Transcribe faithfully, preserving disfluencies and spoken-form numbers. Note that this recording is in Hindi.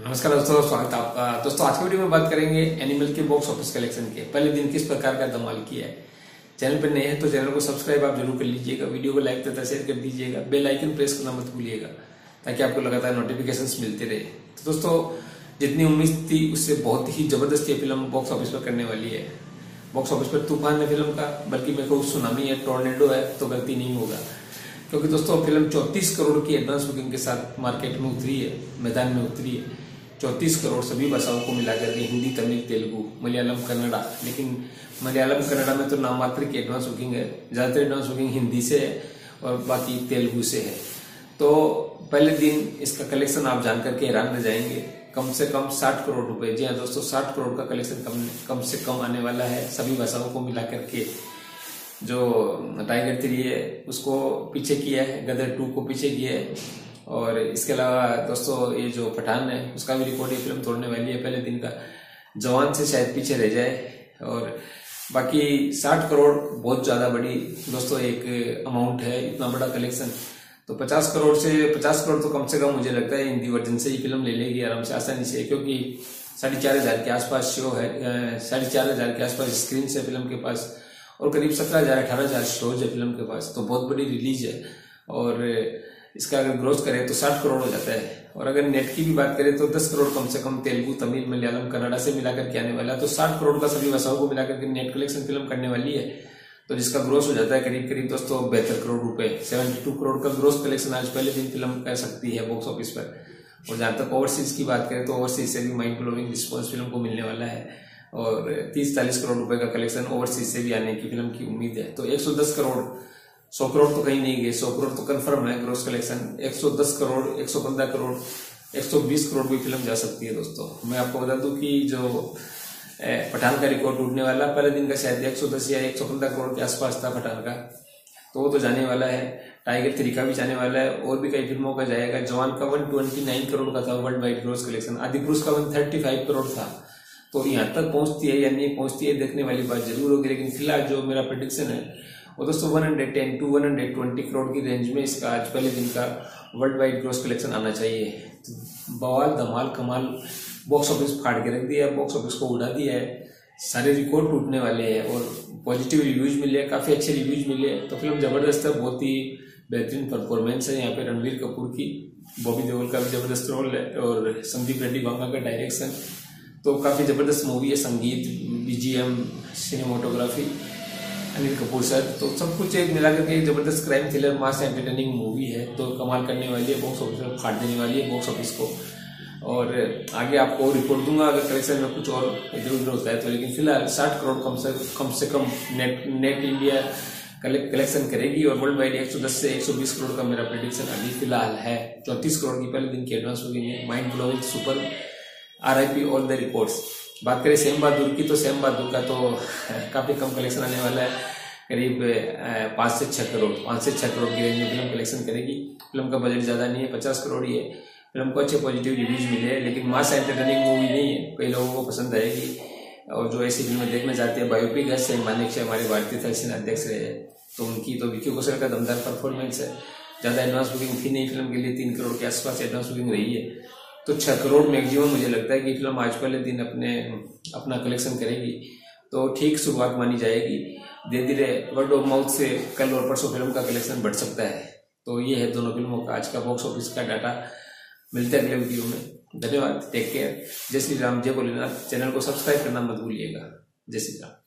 नमस्कार दोस्तों, स्वागत है आपका। दोस्तों आज की वीडियो में बात करेंगे एनिमल के बॉक्स ऑफिस कलेक्शन के पहले दिन किस प्रकार का धमाल किया है। चैनल पर नए हैं तो चैनल को सब्सक्राइब आप जरूर कर लीजिएगा, वीडियो को लाइक तथा शेयर कर दीजिएगा, बेल आइकन प्रेस करना मत भूलिएगा ताकि आपको लगातार नोटिफिकेशंस मिलते रहे। तो दोस्तों जितनी उम्मीद थी उससे बहुत ही जबरदस्त ये फिल्म बॉक्स ऑफिस पर करने वाली है। बॉक्स ऑफिस पर तूफान है फिल्म का, बल्कि मेरे को सुनामी है, टोर्नेडो है तो गलती नहीं होगा, क्योंकि दोस्तों फिल्म चौंतीस करोड़ की एडवांस बुकिंग के साथ मार्केट में उतरी है, मैदान में उतरी है। चौंतीस करोड़ सभी भाषाओं को मिलाकर के, हिंदी, तमिल, तेलुगु, मलयालम, कन्नड़ा। लेकिन मलयालम कन्नड़ा में तो नाम मात्र की एडवांस बुकिंग है, ज्यादातर एडवांस बुकिंग हिंदी से है और बाकी तेलुगु से है। तो पहले दिन इसका कलेक्शन आप जान करके हैरान रह जाएंगे। कम से कम साठ करोड़ रुपए, जी हाँ दोस्तों, साठ करोड़ का कलेक्शन कम कम से कम आने वाला है सभी भाषाओं को मिला करके। जो टाइगर थ्री है उसको पीछे किया है, गदर टू को पीछे किया है, और इसके अलावा दोस्तों ये जो पठान है उसका भी रिकॉर्ड ये फिल्म तोड़ने वाली है पहले दिन का। जवान से शायद पीछे रह जाए। और बाकी साठ करोड़ बहुत ज्यादा बड़ी दोस्तों एक अमाउंट है, इतना बड़ा कलेक्शन। तो पचास करोड़ से पचास करोड़ तो कम से कम मुझे लगता है हिंदी वर्जन से ही फिल्म ले लेगी आराम से, आसानी से, क्योंकि साढ़े चार हजार के आसपास शो है, साढ़े चार हजार के आसपास स्क्रीन है फिल्म के पास, और करीब सत्रह हजार अठारह हजार शोज है फिल्म के पास। तो बहुत बड़ी रिलीज है, और इसका अगर ग्रोथ करें तो साठ करोड़ हो जाता है। और अगर नेट की भी बात करें तो दस करोड़ कम से कम तेलुगु, तमिल, मलयालम, कन्नड़ा से मिलाकर के आने वाला है। तो साठ करोड़ का सभी भाषाओं को मिलाकर के नेट कलेक्शन फिल्म करने वाली है, तो जिसका ग्रोथ हो जाता है करीब करीब दोस्तों बहत्तर करोड़ रुपए। बहत्तर करोड़ का ग्रोथ कलेक्शन आज पहले दिन फिल्म कर सकती है बॉक्स ऑफिस पर। और जहां तक ओवरसीज की बात करें तो ओवरसीज से भी माइंड ब्लोइंग रिस्पॉन्स फिल्म को मिलने वाला है, और तीस चालीस करोड़ रुपए का कलेक्शन ओवरसीज से भी आने की फिल्म की उम्मीद है। तो एक सौ दस करोड़, सौ करोड़ तो कहीं नहीं गए, सौ करोड़ तो कंफर्म है ग्रोस कलेक्शन। एक सौ दस करोड़, एक सौ पंद्रह करोड़, एक सौ बीस करोड़ भी फिल्म जा सकती है दोस्तों। मैं आपको बता दूं कि जो पठान का रिकॉर्ड टूटने वाला पहले दिन का शायद एक सौ दस या एक सौ पंद्रह करोड़ के आसपास था पठान का, तो वो तो जाने वाला है। टाइगर थ्री का भी जाने वाला है, और भी कई फिल्मों का जाएगा। जवान का एक सौ उनतीस करोड़ का था वर्ल्ड वाइड ग्रोस कलेक्शन, आदि पुरुष का एक सौ पैंतीस करोड़ था। तो यहाँ तक पहुंचती है या नहीं पहुंचती है देखने वाली बात जरूर होगी। लेकिन फिलहाल जो मेरा प्रेडिक्शन है वो दोस्तों एक सौ दस टू एक सौ बीस करोड़ की रेंज में इसका आज पहले दिन का वर्ल्ड वाइड ग्रोस कलेक्शन आना चाहिए। तो बवाल, धमाल, कमाल बॉक्स ऑफिस फाड़ के रख दिया है, बॉक्स ऑफिस को उड़ा दिया है, सारे रिकॉर्ड टूटने वाले हैं, और पॉजिटिव रिव्यूज मिले, काफी अच्छे रिव्यूज मिले। तो फिल्म जबरदस्त है, बहुत ही बेहतरीन परफॉर्मेंस है यहाँ पे रणवीर कपूर की, बॉबी देओल का भी जबरदस्त रोल है, और संदीप रेड्डी बांगा का डायरेक्शन। तो काफी जबरदस्त मूवी है, संगीत, BGM, cinematography, Anil Kapoor sir, तो सब कुछ एक मिलाकर के एक जबरदस्त crime thriller mass entertaining movie है। तो कमाल करने वाली है, बॉक्स ऑफिस में फाड़ देने वाली है बॉक्स ऑफिस को। और आगे आपको रिपोर्ट दूंगा अगर कलेक्शन में कुछ और इधर उधर होता है तो। लेकिन फिलहाल साठ करोड़ कम से कम से कम नेट नेट इंडिया कलेक्शन करेगी, और वर्ल्ड वाइड एक सौ दस से एक सौ बीस करोड़ का मेरा प्रेडिक्शन अभी फिलहाल है। चौंतीस करोड़ की पहले दिन की एडवांस बुकिंग है, mind blowing, super, R I P all the records. बात करें सेम बहादुर की, तो सेम बहादुर का तो काफी कम कलेक्शन आने वाला है, करीब पांच से छह करोड़ पांच से छह करोड़ की रेंज में फिल्म कलेक्शन करेगी। फिल्म का बजट ज्यादा नहीं है, पचास करोड़ ही है। फिल्म को अच्छे पॉजिटिव रिव्यूज मिले हैं, लेकिन मास एंटरटेनिंग मूवी नहीं है, कई लोगों को पसंद आएगी। और जो ऐसी फिल्में देखना चाहते हैं, बायोपिक है, सैम मानेकशॉ हमारे भारतीय थल सेना अध्यक्ष रहे हैं, तो उनकी तो विकी कौशल का दमदार परफॉर्मेंस है। ज्यादा एडवांस बुकिंग थी नहीं फिल्म के लिए, तीन करोड़ के आसपास एडवांस बुकिंग रही है। तो छह करोड़ मैक्सिमम मुझे लगता है कि फिल्म आज पहले दिन अपने अपना कलेक्शन करेगी, तो ठीक शुरुआत मानी जाएगी। धीरे धीरे वर्ड ऑफ माउथ से कल और परसों फिल्म का कलेक्शन बढ़ सकता है। तो ये है दोनों फिल्मों का आज का बॉक्स ऑफिस का डाटा। मिलते हैं अगले वीडियो में। धन्यवाद, टेक केयर, जय श्री राम, जय भोलेनाथ। चैनल को सब्सक्राइब करना मत भूलिएगा। जय श्री राम।